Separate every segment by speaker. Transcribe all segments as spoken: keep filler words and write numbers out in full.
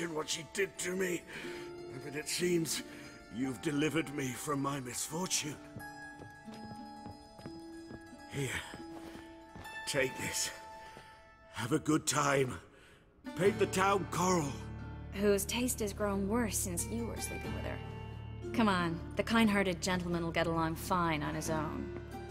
Speaker 1: imagine what she did to me. But it seems you've delivered me from my misfortune. Here. Take this. Have a good time. Paint the town coral.
Speaker 2: Whose taste has grown worse since you were sleeping with her. Come on, the kind-hearted gentleman will get along fine on his own.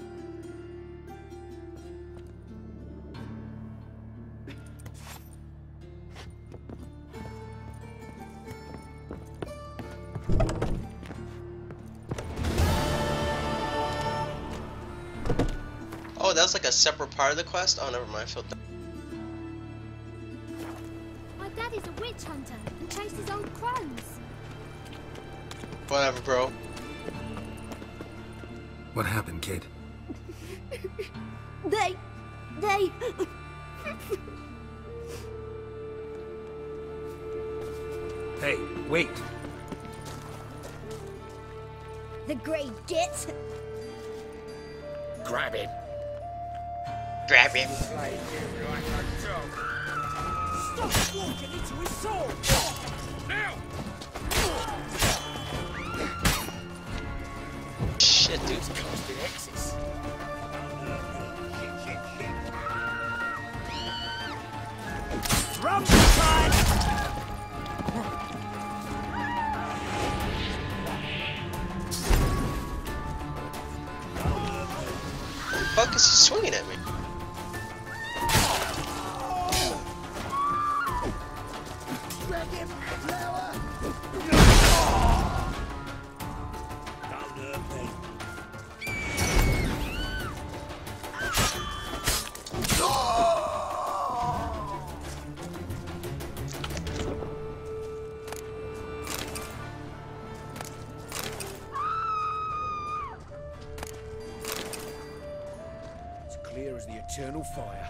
Speaker 3: Oh, that was like a separate part of the quest? Oh, never mind, I felt that.
Speaker 4: My dad is a witch hunter and chases old crows.
Speaker 3: Whatever, bro.
Speaker 5: What happened, kid?
Speaker 4: They... they...
Speaker 5: Hey, wait!
Speaker 4: The Grey Git.
Speaker 1: Grab him.
Speaker 3: Grab him.
Speaker 1: Stop walking into his soul! Now!
Speaker 3: Shit, dude.
Speaker 1: Drum time!
Speaker 3: What the fuck is he swinging at me?
Speaker 1: Clear as the eternal fire.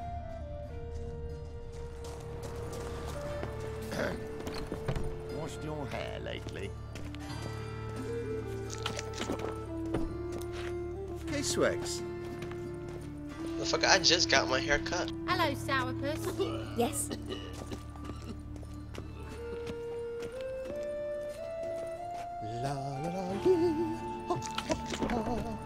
Speaker 6: Washed your hair lately? Hey, Swags.
Speaker 3: Motherfucker, I just got my hair cut.
Speaker 4: Hello, Sourpuss. Yes?
Speaker 6: La la la dee. Ha, ha, ha.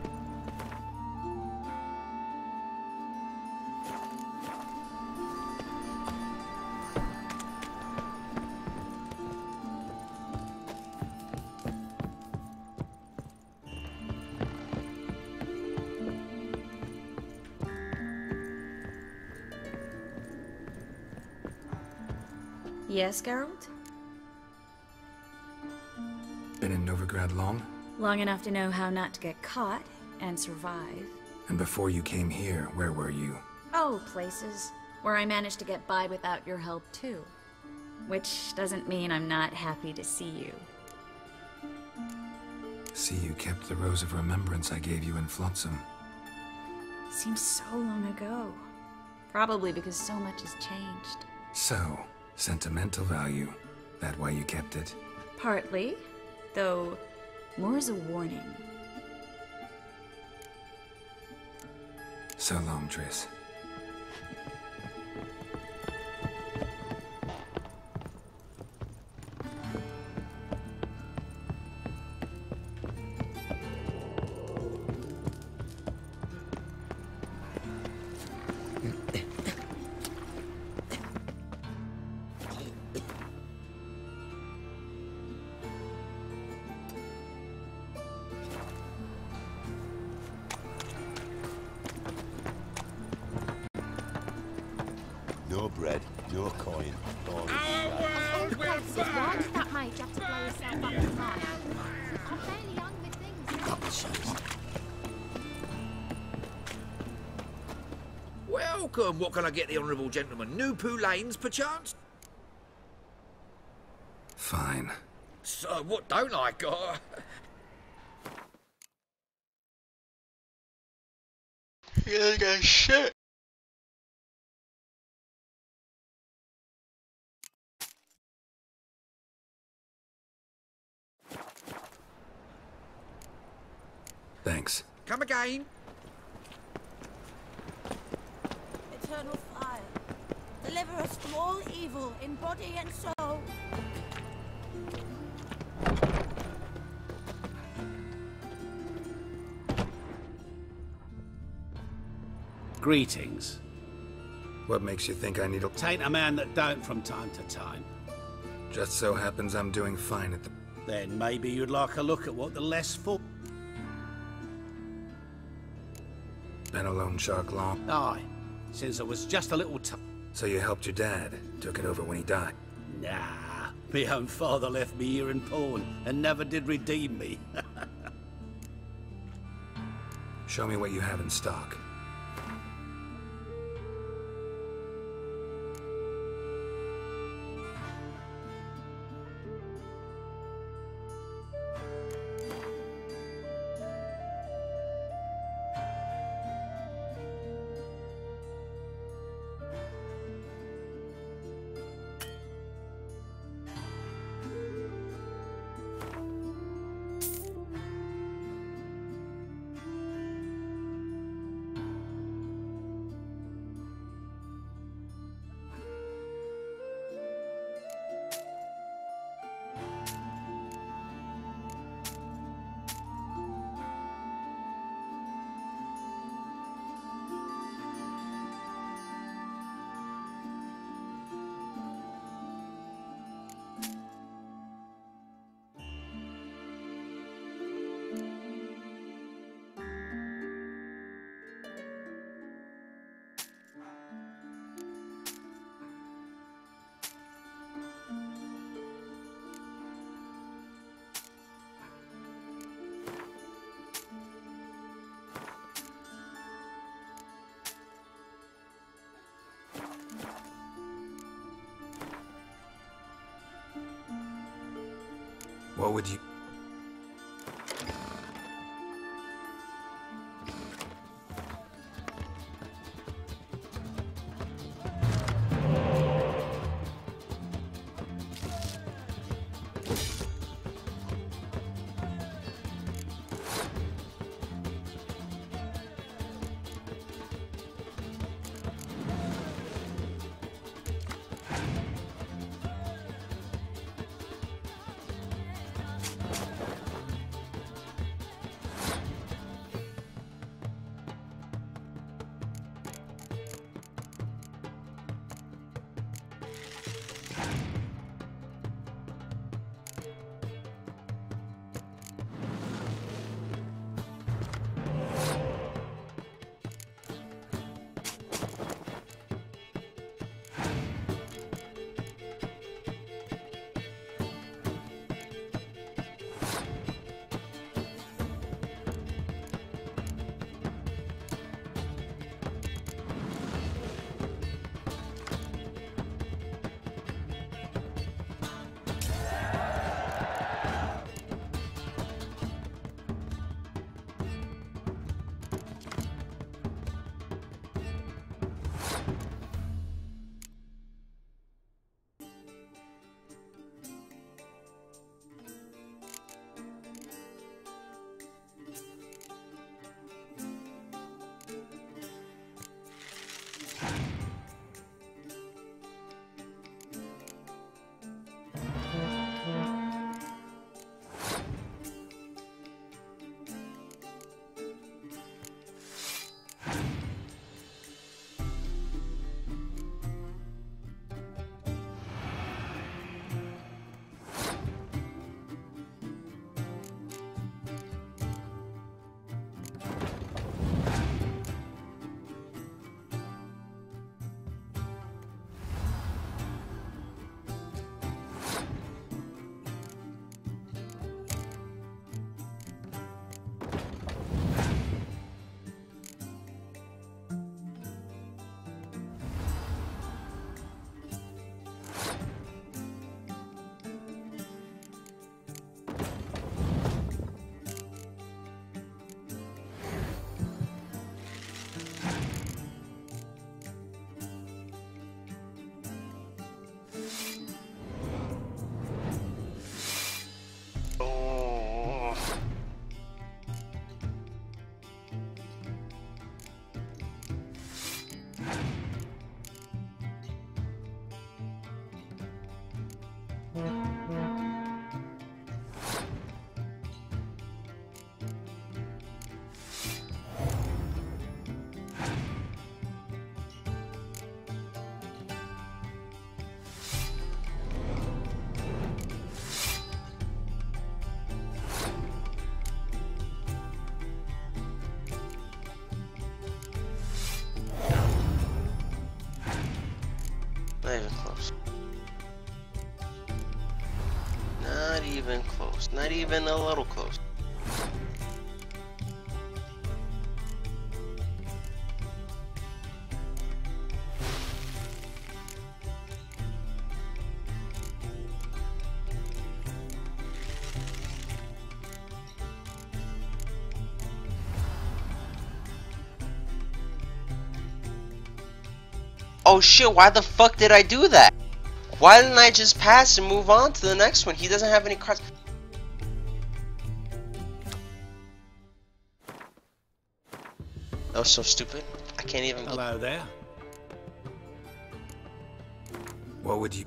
Speaker 2: Yes, Geralt?
Speaker 5: Been in Novigrad long?
Speaker 2: Long enough to know how not to get caught and survive.
Speaker 5: And before you came here, where were you?
Speaker 2: Oh, places where I managed to get by without your help, too. Which doesn't mean I'm not happy to see you.
Speaker 5: See, you kept the Rose of Remembrance I gave you in Flotsam.
Speaker 2: Seems so long ago. Probably because so much has changed.
Speaker 5: So, sentimental value. That why you kept it?
Speaker 2: Partly, though more as a warning.
Speaker 5: So long, Triss.
Speaker 6: No bread, no coin. All
Speaker 4: Why did that mage have to blow herself up in fire? I'm fairly young with things.
Speaker 7: Welcome. What can I get the honourable gentleman? New Poo Lanes, perchance?
Speaker 5: Fine.
Speaker 7: So, what don't I got?
Speaker 3: You guys got shit.
Speaker 5: Thanks.
Speaker 7: Come again.
Speaker 8: Eternal fire, deliver us from all evil in body and soul. Greetings.
Speaker 5: What makes you think I need a...
Speaker 8: Tain't a man that don't from time to time.
Speaker 5: Just so happens I'm doing fine at the...
Speaker 8: Then maybe you'd like a look at what the less for...
Speaker 5: Been a loan shark long?
Speaker 8: Aye, since I was just a little t...
Speaker 5: So you helped your dad, took it over when he died?
Speaker 8: Nah, my own father left me here in pawn and never did redeem me.
Speaker 5: Show me what you have in stock. What would you...
Speaker 3: Not even close. Not even a little close. Oh shit, why the fuck did I do that? Why didn't I just pass and move on to the next one? He doesn't have any cards. That was so stupid. I can't even.
Speaker 8: Hello there.
Speaker 5: What would you...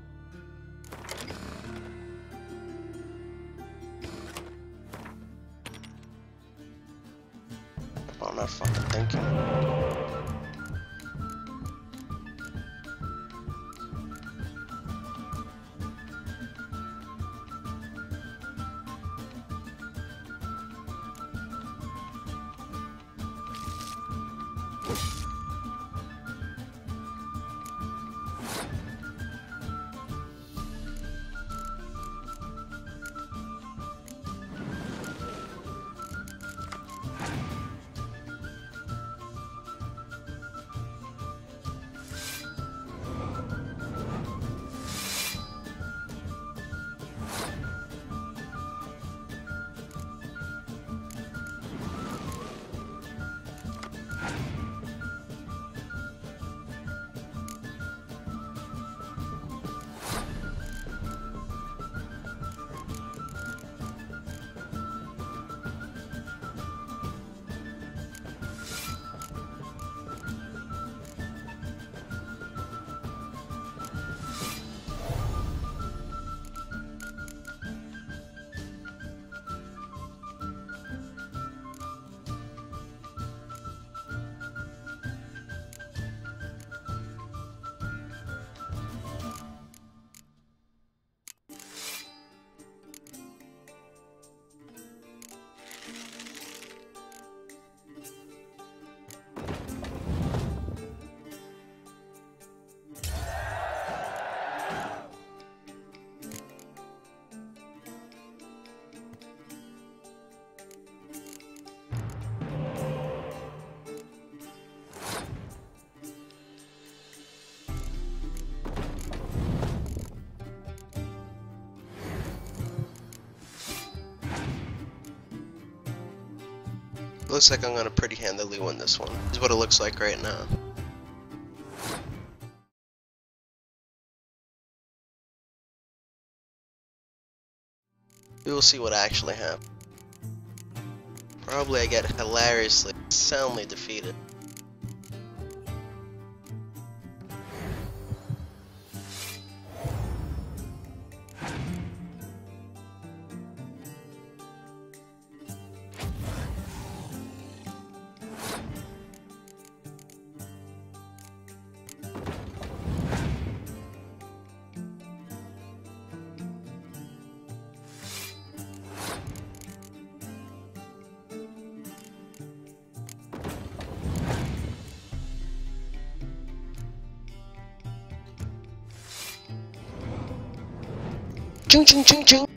Speaker 3: Oh, I'm not fucking thinking. Looks like I'm gonna pretty handily win this one. This is what it looks like right now. We will see what actually happens. Probably I get hilariously, soundly defeated. Chung chung chung chung.